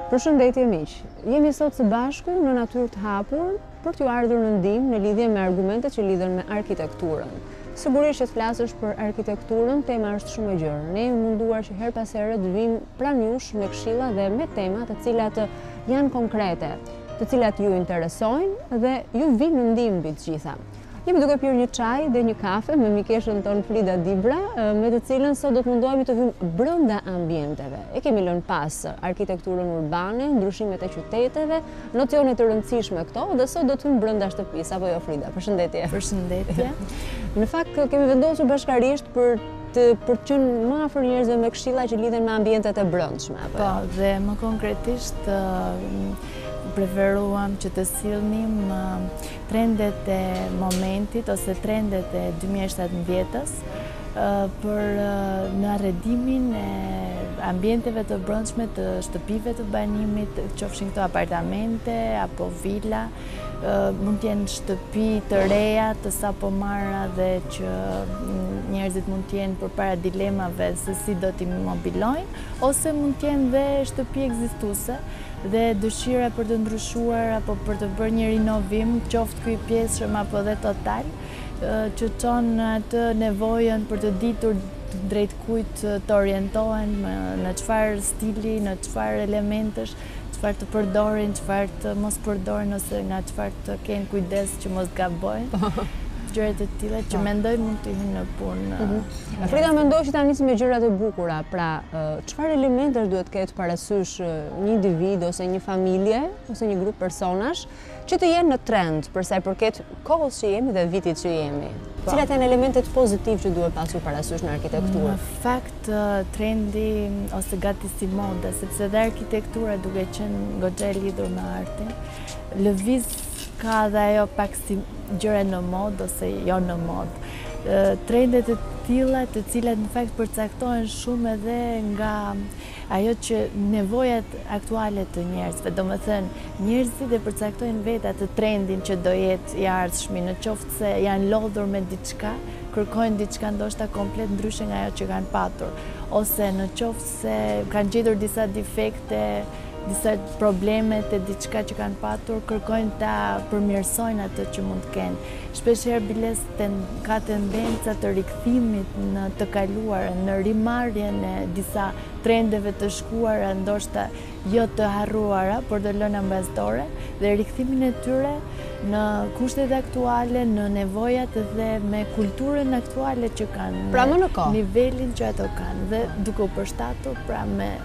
Përshëndetje miq, jemi sot së bashku në Natyrë të Hapur për t'ju ardhur në ndihmë në lidhje me argumentet që lidhen me arkitekturën. Sigurisht që të flasësh për arkitekturën, tema është shumë e gjerë. Ne jemi munduar që her pas here të vim pranë jush me këshilla dhe me tema të cilat janë konkrete, të cilat ju interesojnë dhe ju vinë në ndihmë mbi të gjitha. Jemi duke pirë një çaj dhe një kafe me mikeshën tonë Frida Dibra, me të cilën sot do të mundohemi të hyjmë brenda ambienteve. E kemi lënë pas arkitekturën urbane, ndryshimet e qyteteve, nocione të rëndësishme këto, dhe sot do të hyjmë brenda shtëpisë, apo jo Frida? Përshëndetje. Përshëndetje. Në fakt kemi vendosur bashkarisht për të qenë më afër njerëzve me këshilla që lidhen me ambientet e brendshme, apo jo? Po, dhe më konkretisht preferuam që të sillnim trendet e momentit ose trendet e 2017-s për në arredimin e ambienteve të brendshme të shtëpive të banimit, qofshin këto apartamente apo vila, mund të jenë shtëpi të reja, të sapo marra dhe që njerëzit mund të jenë përpara dilemave se si do t'i mobilojnë, ose mund të jenë dhe shtëpi ekzistuese dhe dëshira për të ndryshuar apo për të bërë një rinovim, qoftë ky i pjesëshëm apo dhe total, që çon atë nevojën për të ditur drejt kujt të orientohen, në çfarë stili, në çfarë elementesh, çfarë të përdorin, çfarë të mos përdorin ose nga çfarë të kenë kujdes që mos gabojnë. Gjërat e tilla që mendoj mund të hyjnë në punë. Frida, mendoj që ta nisim me gjërat e bukura. Pra, çfarë elementesh duhet ketë parasysh një individ ose një familje ose një grup personash që të jenë në trend për sa i përket kohës që jemi dhe vitit që jemi? Cilat janë elementet pozitiv që duhet pasur parasysh në arkitekturë? Në fakt, trendi ose gati si moda, sepse dhe arkitektura duke qenë goxha e lidhur me artin, lëviz ka dhe ajo pak si gjëre në mod ose jo në mod. Trendet e tilla të cilat në fakt përcaktohen shumë edhe nga ajo që nevojat aktuale të njerëzve, domethënë njerëzit e përcaktojnë vetë atë trendin që do jetë i ardhshmi, në qoftë se janë lodhur me diçka, kërkojnë diçka ndoshta komplet ndryshe nga ajo që kanë patur, ose në qoftë se kanë gjetur disa defekte, disa problemet e diçka që kanë patur, kërkojnë ta përmirësojnë atë që mund të kenë. Shpeshherë biles ka tendenca të rikthimit në të kaluarën, në rimarrjen e disa trendeve të shkuara, ndoshta jo të harruara, por të lëna mbastore, dhe rikthimin e tyre në kushtet aktuale, në nevojat dhe me kulturën aktuale që kanë, pra më në kohë, nivelin që ato kanë, dhe duke u përshtatur pra me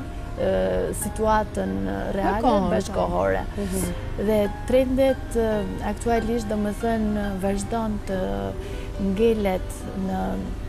situatën reale bashkëkohore. Dhe trendet aktualisht domethënë vazhdon të ngelet në,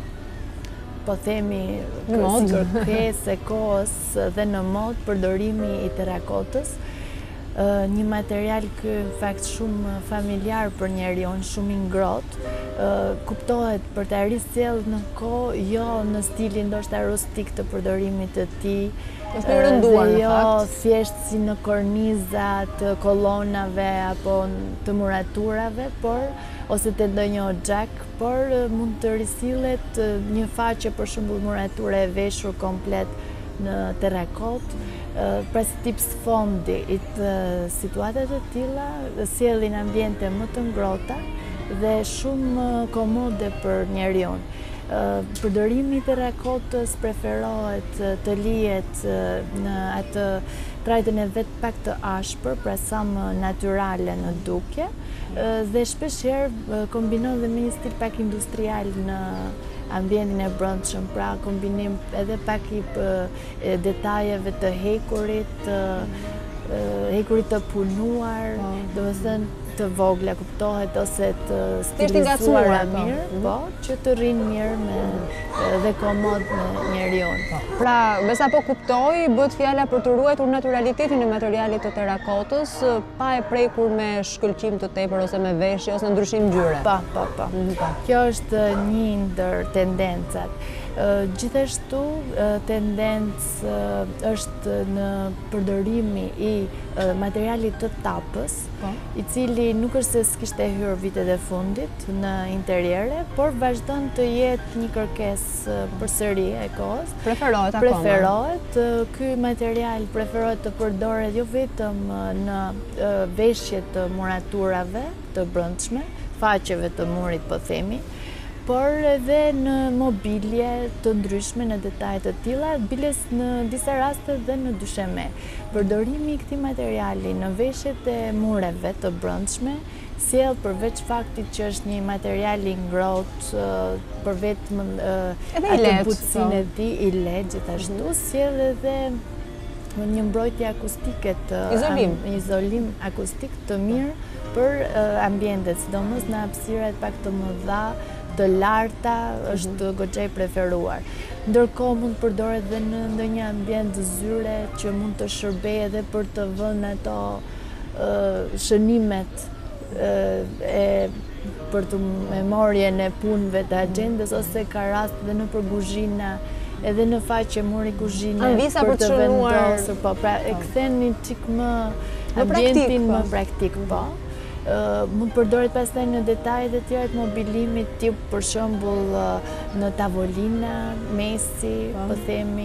po themi, si kërkesë e kohës dhe në mod, përdorimi i terrakotës, një material ky në fakt shumë familjar për njeriu, shumë i ngrohtë, kuptohet për të risjellë në kohë, jo në stilin ndoshta rustik të përdorimit të tij, është i rënduar në jo fakt, thjesht si në korniza të kolonave apo të muraturave, ose të ndonjë xhak, por mund të risillet një faqe, për shembull murature e veshur komplet në terrakot, pra si tip sfondi i situatat të tilla, sjellin ambiente më të ngrohta dhe shumë komode për njeriu. Përdorimi i terrakotës preferohet të lihet në atë trajtën e vet pak të ashpër, pra sa më natyrale në dukje, dhe shpeshherë kombinon dhe me një stil pak industrial në ambientin e brendshëm, pra kombinim edhe pak i detajeve të hekurit, të punuar, domethënë të vogla, kuptohet, ose të stilizuara mirë, po, që të rrinë mirë dhe komod me njeriu. Pra, besa po kuptoj, bëhet fjala për të ruajtur naturalitetin e materialit të terrakotës, pa e prekur me shkëlqim të tepër ose me veshje ose ndryshim ngjyre. Po. Kjo është një ndër tendencat. Gjithashtu, tendencë është në përdorimi i materialit të tapës, i cili nuk është se s'kishte hyrë vitet e fundit në interiere, por vazhdon të jetë një kërkesë përsëri e kohës. Preferohet akoma. Preferohet. Ky material preferohet të përdoret jo vetëm në veshje të muraturave të brendshme, faqeve të murit po themi, por edhe në mobilje të ndryshme, në detaje të tilla, biles në disa raste dhe në dysheme. Përdorimi i këtij materiali në veshjet e mureve të brendshme sjell përveç faktit që është një material i ngrohtë për vetëm atë butësinë e tij, i lehtë gjithashtu, sjell edhe një mbrojtje akustike izolim akustik të mirë për ambientet, sidomos në hapësirat pak të mëdha, të larta, është goxha i preferuar. Ndërkohë mund të përdoret edhe në ndonjë ambient zyre që mund të shërbejë edhe për të vënë ato shënimet për të memorjen e punëve të agjendës, ose ka rast edhe nëpër kuzhina, edhe në faqe muri kuzhine për të vendosur, pra e kthen një çik më ambientin më praktik, po. Mund përdoret pastaj në detajet e tjera të mobilimit, tip për shembull në tavolina, mesi, po themi,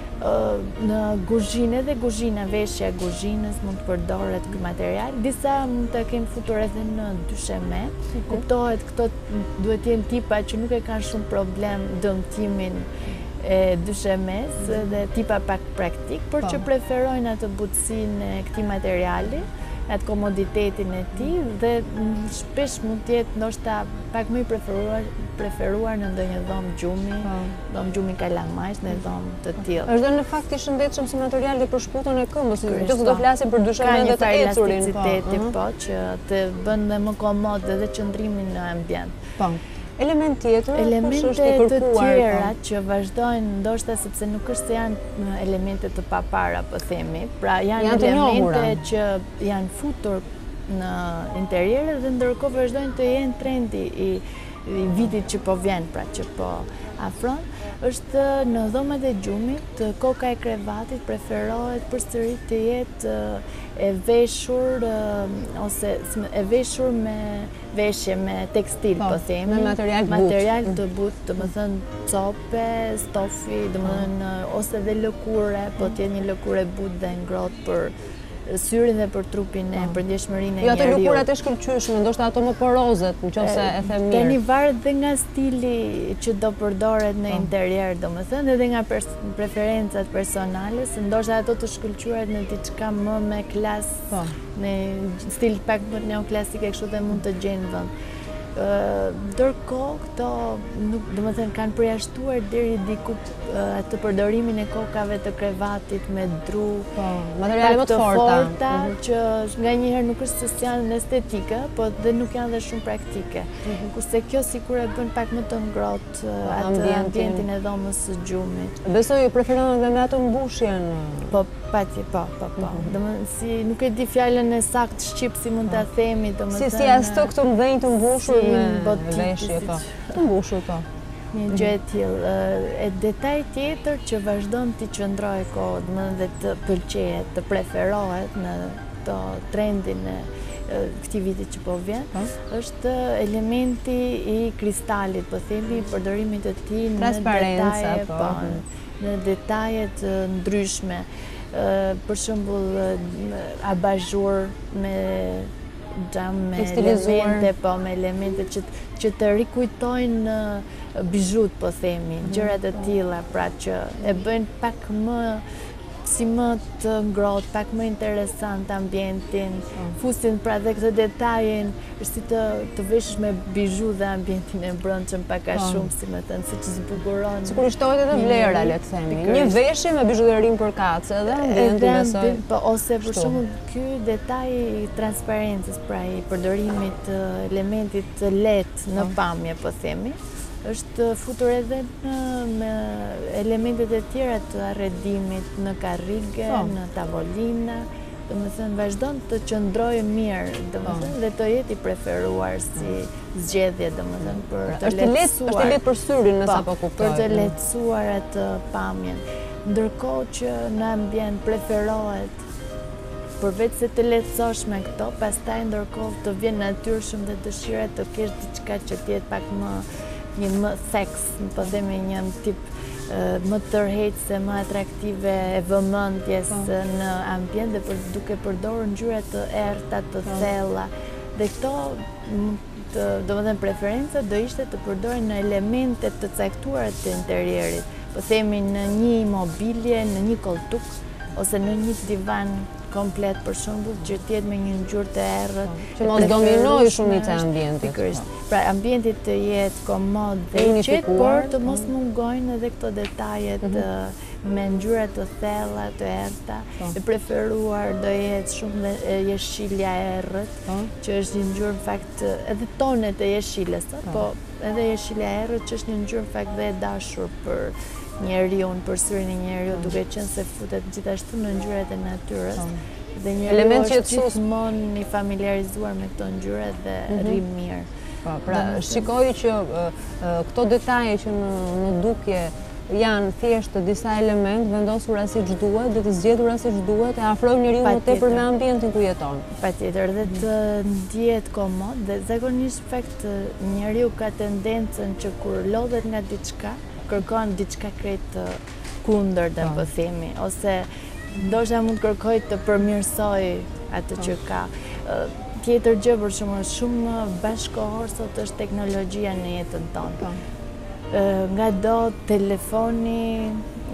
në kuzhinë, edhe kuzhina, veshja e kuzhinës mund të përdoret ky material. Disa mund ta kemi futur edhe në dysheme. Kuptohet, këto duhet të jenë tipa që nuk e kanë shumë problem dëmtimin e dyshemes dhe tipa pak praktik, por që preferojnë atë butësinë e këtij materiali, atë komoditetin e tij, dhe shpesh mund të jetë ndoshta pak më i preferuar në ndonjë dhomë gjumi, dhomë gjumi kalamajsh, në dhomë të tillë. Është në fakt i shëndetshëm si material dhe për shkputjen e këmbës, gjithë do flasim për dyshementet e ecurin, po, që të bën dhe më komod edhe qëndrimin në ambient. Po. Element tjetër, elemente të tjera që vazhdojnë, ndoshta sepse nuk është se janë elemente të papara, po themi, pra janë elemente që janë futur në interiere dhe ndërkohë vazhdojnë të jenë trendi i vitit që po vjen, pra që po afron, është në dhomat e gjumit, koka e krevatit preferohet përsëri të jetë e veshur ose e veshur me veshje me tekstil, po themi, me material të butë, domethënë cope, stofi, domethënë ose dhe lëkure, po të jetë një lëkure butë dhe ngrohtë për syrin dhe për trupin e përndjeshmërinë e njeriut. Jo, ato lëkurat e shkëlqyeshme, ndoshta ato më porozet, nëse e them mirë. Tani varet dhe nga stili që do përdoret në interier, domethënë, edhe nga preferencat personale, se ndoshta ato të shkëlqyrat në diçka më me klasë, në stil pak më neoklasike, kështu dhe mund të gjenë vend. Ndërkohë këto domethënë kanë përjashtuar deri diku atë përdorimin e kokave të krevatit me dru, materiale më të forta, që nganjëherë nuk është se janë estetike, po dhe nuk janë dhe shumë praktike. Kurse kjo sikur e bën pak më të ngrohtë atë ambientin e dhomës së gjumit. Besoj preferon edhe me ato mbushjen. Po. Domethënë si nuk e di fjalën e saktë shqip si mund ta themi, domethënë. Si ashtu këto mëdhenj të mbushur me veshje, po. Të mbushur, po. Një gjë e tillë. E detaj tjetër që vazhdon të qëndrojë kohë, domethënë dhe të pëlqejet, të preferohet në këto trendin e këtij viti që po vjen, është elementi i kristalit, po themi, përdorimit të tij në detaje, në detaje të ndryshme. Për shembull abazhur me xham, me elemente, me elemente që të rikujtojnë bizhut, po themi, gjëra të tilla, pra që e bëjnë pak më të ngrohtë, pak më interesant ambientin, fusin pra dhe këtë detajin, është si të veshësh me bizhu dhe ambientin e brendshëm pak a shumë, si më thënë, siç zbukuron. Sikur shtohet edhe vlera, le të themi. Një veshje me bizhutërinë përkatëse dhe ambientin besoj. Ose për shembull ky detaj i transparencës, pra i përdorimit të elementit të lehtë në pamje, po themi, është futur edhe me elementet e tjera të arredimit në karrige, në tavolina, domethënë vazhdon të qëndrojë mirë, domethënë dhe të jetë i preferuar si zgjedhje, domethënë për të Është lehtë për syrin nëse apo kuptoj. Për të lehtësuar atë pamjen. Ndërkohë që në ambient preferohet përveç se të lehtësosh me këto, pastaj ndërkohë të vjen natyrshëm dhe dëshira të kesh diçka që të jetë pak më seks, po themi një tip më tërheqëse, më atraktive e vëmendjes në ambient dhe duke përdorur ngjyra të errta, të thella. Dhe këto, domethënë preferenca do ishte të përdoren në elemente të caktuara të interierit. Po themi në një mobilje, në një koltuk ose në një divan komplet për shembull që të jetë me një ngjyrë të errët, që mos dominojë shumica e ambientit. Pra ambienti të jetë komod dhe i qetë, por të mos mungojnë edhe këto detajet me ngjyra të thella, të errta. E preferuar do jetë shumë jeshilja e errët, që është një ngjyrë në fakt edhe tonet e jeshilës, po edhe jeshilja e errët që është një ngjyrë në fakt dhe e dashur për njeriu, për syrin e njeriu, duke qenë se futet gjithashtu në ngjyrat e natyrës. Dhe njeriu është gjithmonë i familiarizuar me këto ngjyra dhe rri mirë. Pra, shikoj që këto detaje që në dukje janë thjesht disa element vendosura siç duhet dhe të zgjedhura siç duhet, e afrojnë njeriu më tepër me ambientin ku jeton. Patjetër, dhe të ndihet komod dhe zakonisht fakt njeriu ka tendencën që kur lodhet nga diçka, kërkon diçka krejt kundër dhe po themi, ose ndoshta mund kërkoj të përmirësoj atë që ka. Tjetër gjë për shembull, shumë bashkëkohor sot është teknologjia në jetën tonë. Ngado telefoni,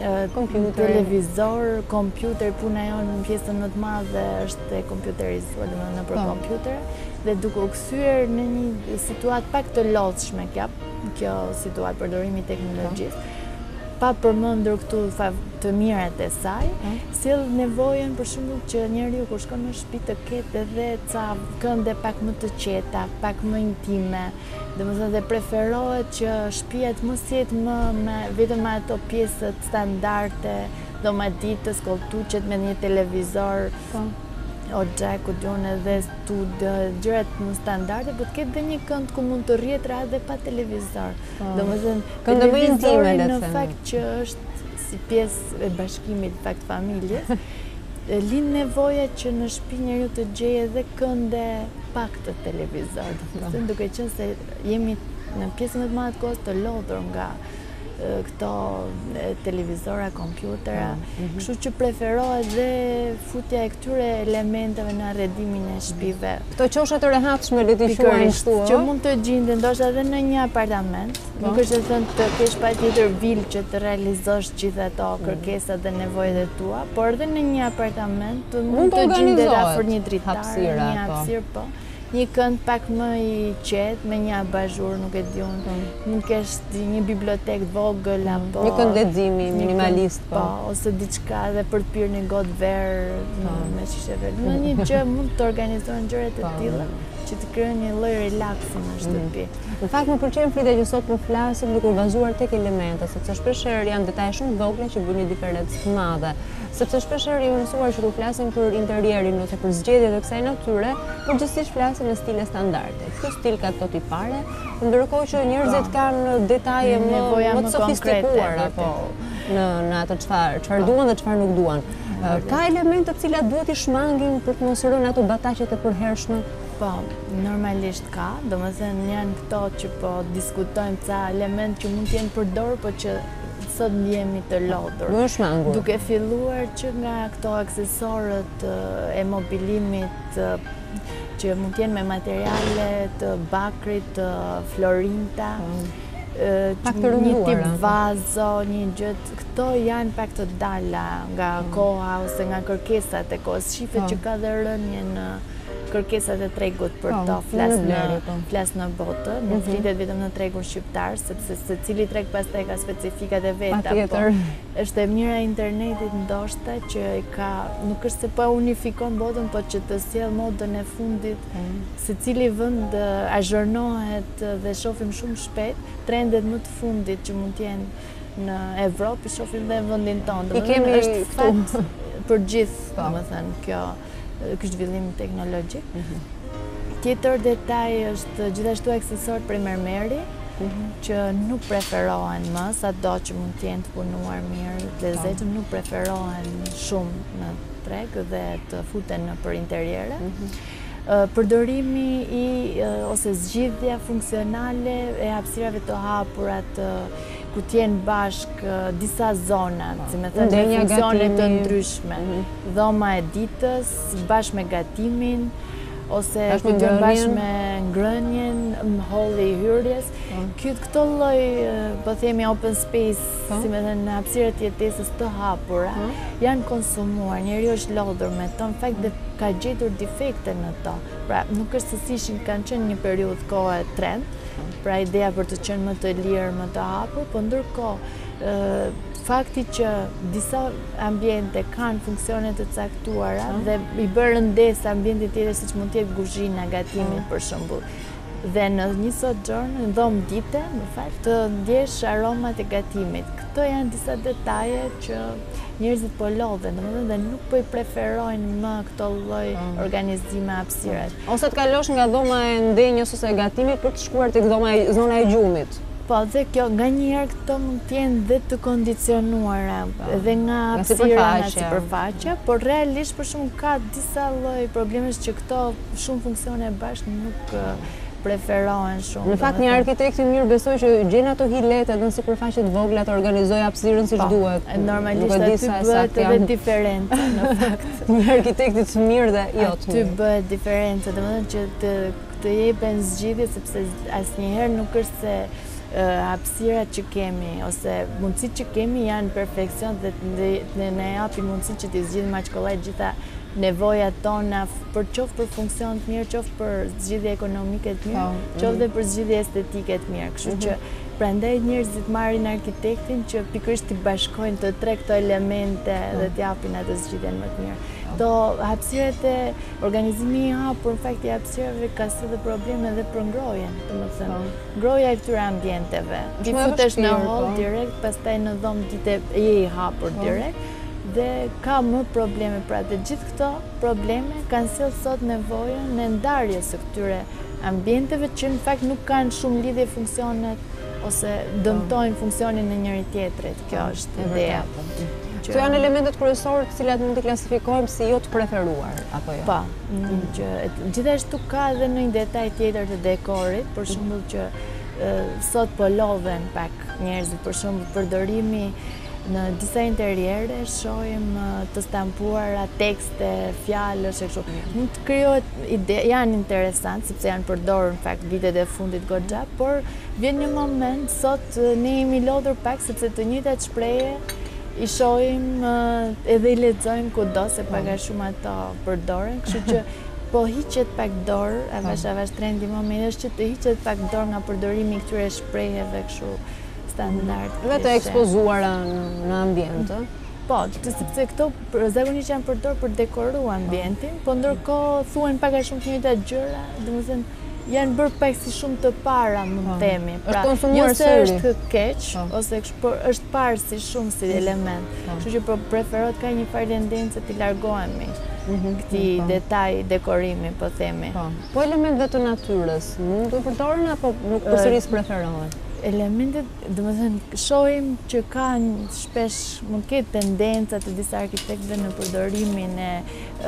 televizor, kompjuter, puna jonë në pjesën më të madhe është e kompjuterizuar, domethënë nëpër kompjuter, dhe duke u kthyer në një situatë pak të lodhshme kjo situatë përdorimi i teknologjisë, pa përmendur këtu të mirat e saj, sjell nevojën për shembull që njeriu kur shkon në shtëpi të ketë edhe ca kënde pak më të qeta, pak më intime. Domethënë dhe preferohet që shtëpia të mos jetë vetëm me ato pjesët standarde, domaditës, koltuqet me një televizor, oxha, ku diun edhe studio, gjërat më standarde, po të ketë dhe një kënd ku mund të rrihet rahat dhe pa televizor. Domethënë kënd më intime në fakt që është si pjesë e bashkimit fakt familjes, lind nevoja që në shtëpi njeriu të gjejë edhe kënde pak të televizor. Domethënë duke qenë se jemi në pjesën më të madhe të kohës të lodhur nga këto televizora, kompjutera, kështu që preferohet dhe futja e këtyre elementeve në arredimin e shtëpive. Këto qosha të rehatshme le t'i quajmë kështu, që mund të gjenden ndoshta edhe në një apartament, nuk është të thënë të kesh patjetër vilë që të realizosh gjithë ato kërkesat dhe nevojat e tua, por edhe në një apartament mund të gjendet afër një dritare, një hapësirë, po. Një kënd pak më i qetë, me një abazhur, nuk e di unë, mund kesh një bibliotekë vogël, apo një kënd leximi minimalist, po, ose diçka dhe për të pirë një gotë verë me shishe verë. Në një gjë mund të organizohen gjëra të tilla që të krijojnë një lloj relaksi në shtëpi. Në fakt më pëlqen Frida që sot po flasim duke bazuar tek elementet, sepse shpeshherë janë detaje shumë vogla që bëjnë një diferencë të madhe. Sepse shpeshherë jemi mësuar që kur flasim për interierin ose për zgjedhjet e kësaj natyre, përgjithsisht flasim në stile standarde. Ky stil ka to tipare, ndërkohë që njerëzit kanë detaje më të sofistikuara në atë çfarë duan dhe çfarë nuk duan. Ka elemente të cilat duhet i shmangin për të mos rënë ato bataqet e përhershme? Po, normalisht ka, domethënë janë këto që po diskutojmë ca element që mund të jenë përdorur, po që sot ndjehemi të lodhur. Duke filluar që nga këto aksesorët e mobilimit që mund të jenë me materiale të bakrit, të florinta, një tip vazo, një gjë, këto janë pak të dala nga koha ose nga kërkesat e kohës. Shifet që ka dhe rënje në kërkesat e tregut për to, flas në botë, nuk flitet vetëm në tregun shqiptar, sepse secili treg pastaj ka specifikat e veta, po është e mira internetit ndoshta që nuk është se po unifikon botën, po që të sjell modën e fundit, secili vend azhurnohet dhe shohim shumë shpejt trendet më të fundit që mund të jenë në Evropë, shohim dhe në vendin tonë. Domethënë është fakt për gjithë, domethënë ky zhvillim teknologjik. Tjetër detaj është gjithashtu aksesorët prej mermeri, që nuk preferohen më, sado që mund t'jenë të punuar mirë, të lezetshëm, nuk preferohen shumë në treg dhe të futen për interiere. Përdorimi ose zgjidhja funksionale e hapësirave të hapura ku t'jenë bashkë disa zona, si me thënë, me funksione të ndryshme. Dhoma e ditës, bashkë me gatimin, ose ku t'jenë bashkë me ngrënjen, holli i hyrjes. Këto lloj, po themi open space, si me thënë, hapësira të jetesës të hapura, janë konsumuar, njeriu është lodhur me to, në fakt dhe ka gjetur defekte në to. Pra, nuk është se si kanë qenë një periudhë kohe trend, pra ideja për të qenë më të lirë, më të hapur, po ndërkohë fakti që disa ambiente kanë funksione të caktuara dhe i bërë ndes ambientit tjetër siç mund të jetë kuzhina, gatimi për shembull. Dhe në një sojourn, në dhomë dite, në fakt, të ndjesh aromat e gatimit. Këto janë disa detaje që njerëzit po lodhen, dhe nuk po i preferojnë më këto lloj organizime hapësirash. Ose të kalosh nga dhoma e ndenjës ose e gatimit për të shkuar tek zona e gjumit. Po, dhe kjo, nga njëherë këto mund t'jenë dhe të kondicionuara edhe nga hapësira nga sipërfaqja, por realisht për shumë ka disa lloj problemesh që këto shumë funksione bashkë nuk preferohen shumë. Në fakt, një arkitekt i mirë besoj që gjen ato hilet edhe në sipërfaqe të vogla të organizojë hapësirën siç duhet. Normalisht aty bëhet edhe diferencë në fakt. Një arkitekti të mirë dhe jo të mirë. Aty bëhet diferencë, domethënë që të jepen zgjidhje sepse asnjëherë nuk është se hapësirat që kemi ose mundësitë që kemi janë perfekcion dhe ne japim mundësi që t'i zgjidhim aq kollaj gjitha nevojat tona qoftë për funksion të mirë, qoftë për zgjidhje ekonomike të mirë, qoftë dhe për zgjidhje estetike të mirë. Kështu që prandaj njerëzit marrin arkitektin që pikërisht t'i bashkojnë të tre këto elemente dhe t'japin atë zgjidhjen më të mirë. Do hapësirat e organizimi i hapur, në fakt i hapësirave ka edhe probleme edhe për ngrojen, domethënë. Ngroja e këtyre ambienteve. Ti futesh në hall direkt, pastaj në dhomë dite je i hapur direkt dhe ka më probleme. Pra dhe gjithë këto probleme kanë sjellë sot nevojën e ndarjes së këtyre ambienteve që në fakt nuk kanë shumë lidhje funksionet ose dëmtojnë funksionin e njëri tjetrit. Kjo është ideja. Këto janë elementet kryesorë të cilat mund t'i klasifikojmë si jo të preferuar, apo jo? Po, gjithashtu ka edhe një detaj tjetër të dekorit, për shembull që sot po lodhen pak njerëzit, për shembull përdorimi në disa interiere shohim të stampuara tekste, fjalësh e kështu. Mund të krijohet ide, janë interesant sepse janë përdorur në fakt vitet e fundit goxha, por vjen një moment sot ne jemi lodhur pak sepse të njëjtat shprehje i shohim edhe i lexojmë kudo se pak a shumë ato përdoren, kështu që po hiqet pak dorë, avash trendi momentit është që të hiqet pak dorë nga përdorimi i këtyre shprehjeve kështu standard. Dhe të ekspozuara në ambient, Po, sepse këto zakonisht janë përdorur për dekoru ambientin, po ndërkohë thuhen pak a shumë të njëjtat gjëra, domethënë janë bërë pak si shumë të para, mund të themi. Pra, jo se është keq, ose por është parë si shumë si element. Kështu që preferohet ka një farë tendencë të largohemi këtij detaj dekorimi, po themi. Po elementet të natyrës, mund të përdoren apo nuk përsëris preferohen? Elementet, domethënë, shohim që ka shpesh mund të ketë tendenca të disa arkitektëve në përdorimin e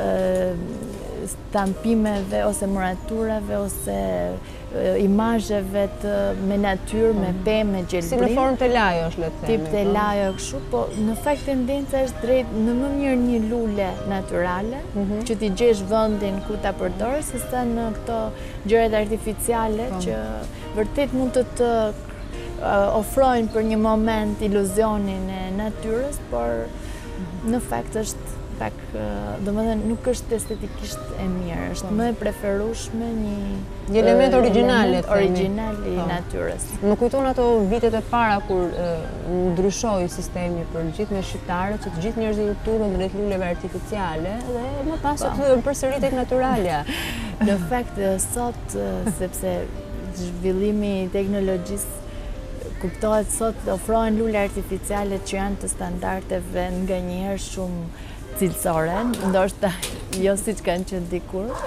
stampimeve ose muraturave ose imazheve me natyrë, me pemë, me gjelbrim. Si në formë telajosh, le të themi. Tip telajo kështu, po në fakt tendenca është drejt në më mirë një lule natyrale, që t'i gjesh vendin ku ta përdorësh, sesa në këto gjërat artificiale që vërtet mund të ofrojnë për një moment iluzionin e natyrës, por në fakt është pak, domethënë nuk është estetikisht e mirë, është më e preferueshme një element origjinal i natyrës. Më kujton ato vitet e para kur ndryshoi sistemi për gjithë me shqiptarët, që të gjithë njerëzit u turën drejt luleve artificiale dhe më pas u përsëri tek natyralja. Në fakt sot sepse zhvillimi i teknologjisë kuptohet sot ofrohen lule artificiale që janë të standardeve nganjëherë shumë cilësore, ndoshta jo siç kanë qenë dikur.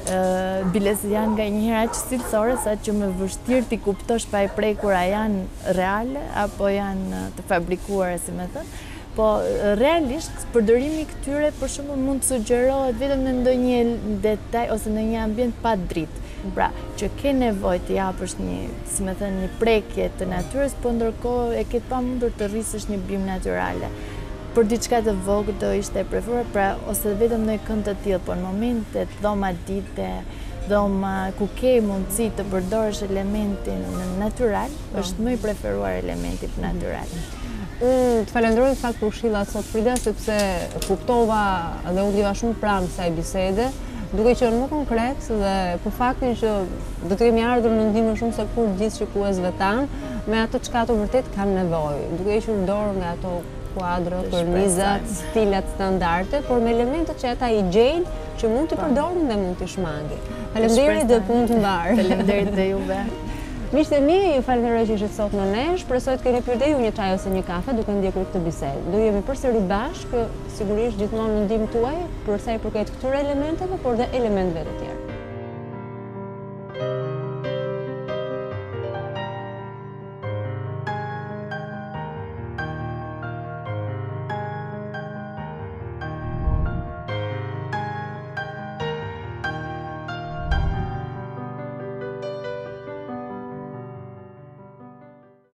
Bilesit janë nga njëherë aq cilësore sa që më vështirë t'i kuptosh pa e prekur a janë reale apo janë të fabrikuara, si me thënë. Po realisht përdorimi i këtyre për shembull mund të sugjerohet vetëm në ndonjë detaj ose në një ambient pa dritë. Pra, që ke nevojë të japësh një prekje të natyrës, po ndërkohë e ke pamundur të rrisësh një bimë natyrale. Për diçka të vogël do ishte e preferuar, pra ose vetëm në kënd të tillë, por në momentet dhoma dite, dhoma ku ke mundësi të përdorësh elementin natyral, është më i preferuar elementi natyral. Unë të falenderoj në fakt për këshillat sot, Frida, sepse kuptova dhe u ndiva shumë pranë kësaj bisede, duke qenë më konkret dhe për faktin që do të kemi ardhur në ndihmë shumë se kur gjithë shikuesve tanë me ato çka ato vërtet kanë nevojë, duke hequr dorë nga ato kuadro, kornizat, stilat standarde, por me elementet që ata i gjejnë që mund t'i përdorin dhe mund t'i shmangin. Faleminderit dhe punë të mbarë. Faleminderit dhe juve. Miqtë e mi, ju falenderoj që ishit sot në ne, shpresoj të keni pirë dhe ju një çaj ose një kafe duke ndjekur këtë bisedë. Do jemi përsëri bashkë, sigurisht gjithmonë në ndihmën tuaj për sa i përket këtyre elementeve, por dhe elementeve të tjerë.